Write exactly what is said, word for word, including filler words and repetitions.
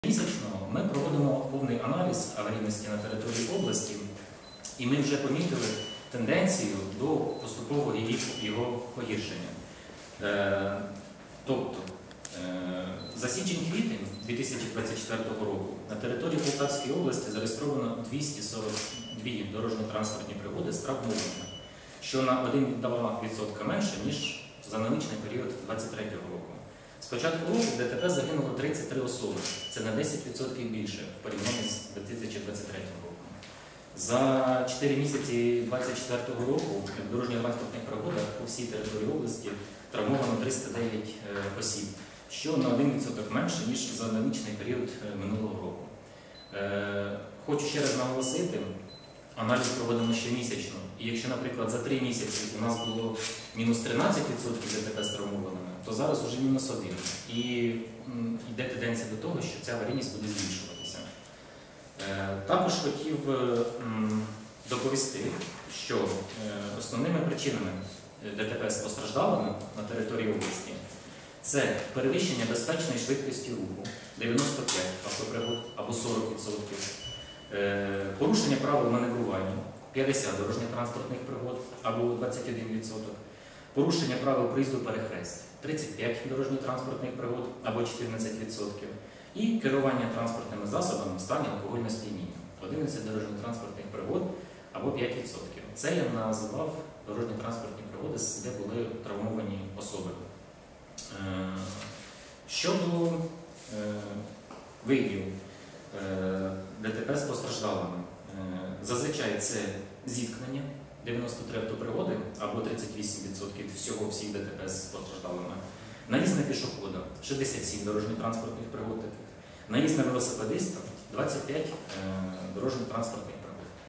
Місячно ми проводимо повний аналіз аварійності на території області, і ми вже помітили тенденцію до поступового його погіршення. Е, тобто, е, за січень-квітень дві тисячі двадцять четвертого року на території Полтавської області зареєстровано двісті сорок дві дорожньо-транспортні пригоди з травмованими, що на один цілих два відсотка менше, ніж за аналогічний період дві тисячі двадцять третього року. З початку року в ДТП загинуло тридцять три особи, це на десять відсотків більше в порівнянні з дві тисячі двадцять третім роком. За чотири місяці дві тисячі двадцять четвертого року в дорожньо-транспортних пригодах по всій території області травмовано триста дев'ять осіб, що на один відсоток менше, ніж за аналогічний період минулого року. Хочу ще раз наголосити, аналіз проводимо щомісячно. І якщо, наприклад, за три місяці у нас було мінус тринадцять відсотків ДТП з травмованими, то зараз вже мінус один. І йде тенденція до того, що ця аварійність буде збільшуватися. Також хотів доповісти, що основними причинами ДТП з постраждалими на території області це перевищення безпечної швидкості руху дев'яносто п'ять автопригод або сорок відсотків, порушення правил маневрування п'ятдесят дорожньо-транспортних пригод або двадцять один відсоток, порушення правил проїзду перехрест тридцять п'ять дорожньо-транспортних пригод або чотирнадцять відсотків і керування транспортними засобами в стані алкогольного сп'яніння одинадцять дорожньо-транспортних пригод або п'ять відсотків. Це я називав дорожньо-транспортні пригоди, де були травмовані особи. Щодо видів ДТП з постраждалими, зазвичай це зіткнення дев'яносто три автопригоди або тридцять вісім відсотків всього всіх ДТП з постраждалими, наїзд на пішохода шістдесят сім дорожньо-транспортних пригод, наїзд на велосипедиста двадцять п'ять дорожньо-транспортних